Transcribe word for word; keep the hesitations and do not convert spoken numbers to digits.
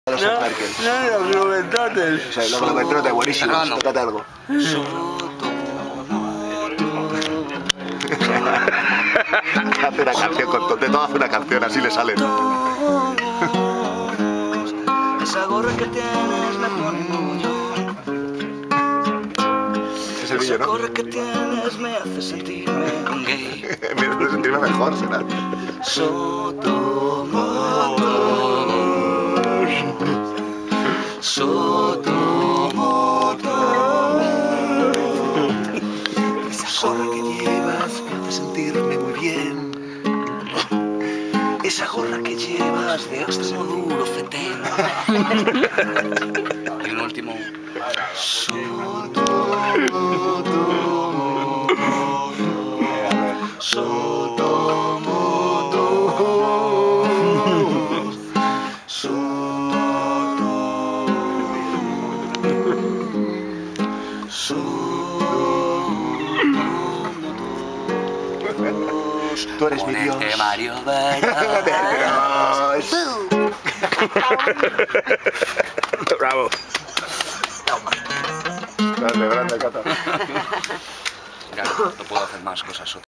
No, no, los globetrotters. O sea, los globetrotters, buenísimos. Tócate algo. Hace una canción con todo, de todo hace una canción, así le salen. Esa gorra que tienes me pone mogollón. Es el vídeo, ¿no? Esa gorra que tienes me hace sentirme un gay. Me hace sentirme mejor, será. Sotomotos, Sotomotos. Esa gorra que llevas me hace sentirme muy bien. Esa gorra que llevas de extremo duro fetén. Y un último. Sotomotos, Sotomotos, Sotomotos, Sotomotos. Tú eres mi Dios. Ponete Mario Bella. Bravo. Grande, grande, Cata. Claro, no puedo hacer más cosas.